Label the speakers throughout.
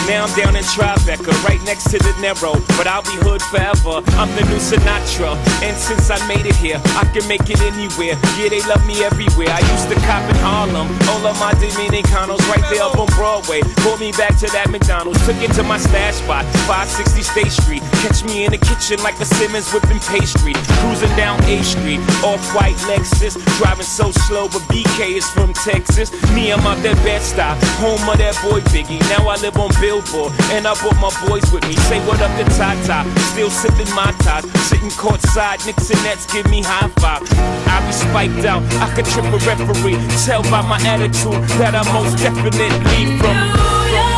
Speaker 1: Now I'm down in Tribeca, right next to the Narrow, but I'll be hood forever. I'm the new Sinatra, and since I made it here, I can make it anywhere. Yeah, they love me everywhere. I used to cop in Harlem, all of my Dominicanos right there up on Broadway. Pulled me back to that McDonald's, took it to my stash spot, 560 State Street. Catch me in the kitchen like a Simmons whipping pastry. Cruising down A Street, off-white Lexus, driving so slow, but BK is from Texas. Me, I'm out that Bed-Stuy, home of that boy Biggie. Now I live on Billboard, and I brought my boys with me. Say what up to Tata, still sipping my ties, sitting courtside, Knicks and Nets give me high five. I be spiked out, I could trip a referee. Tell by my attitude that I'm most definitely from.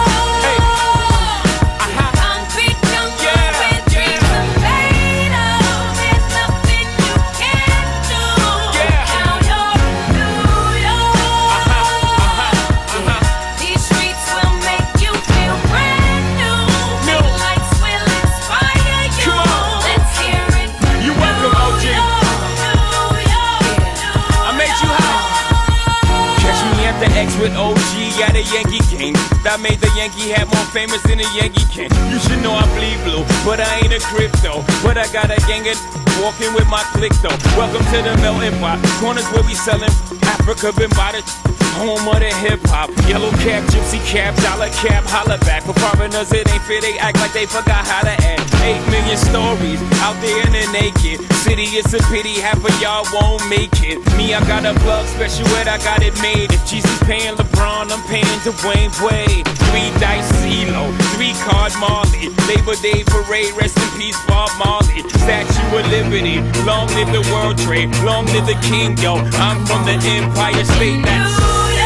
Speaker 1: With OG at a Yankee game, that made the Yankee hat more famous than a Yankee can. You should know I bleed blue, but I ain't a crypto. But I got a gang of walking with my click though. Welcome to the melting pot, corners where we selling Africa been by the home of the hip hop. Yellow cap, gypsy cap, dollar cap, holla back. For foreigners it ain't fair, they act like they forgot how to act. 8 million stories out there in the naked city. It's a pity half of y'all won't make it. Me, I got a plug special ed, I got it made. If Jesus paying LeBron, I'm paying Dwayne Wade. 3 dice CeeLo, 3 card Marley. Labor Day parade, rest in peace Bob Marley. Statue of Liberty, long live the World Trade, long live the King, yo. I'm from the Empire State, that's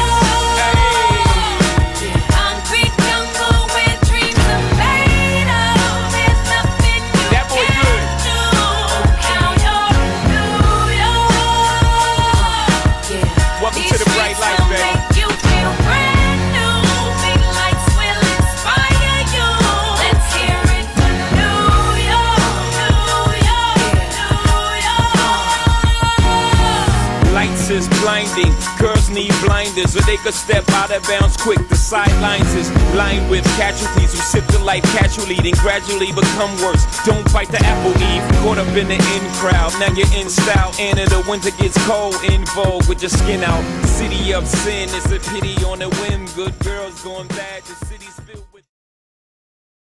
Speaker 1: blinding. Girls need blinders so they could step out of bounds quick. The sidelines is lined with casualties who sip the life casually, then gradually become worse. Don't bite the apple eve, caught up in the in crowd. Now you're in style, and in the winter gets cold, in vogue with your skin out. City of sin, it's a pity on a whim. Good girls going bad, the city's filled.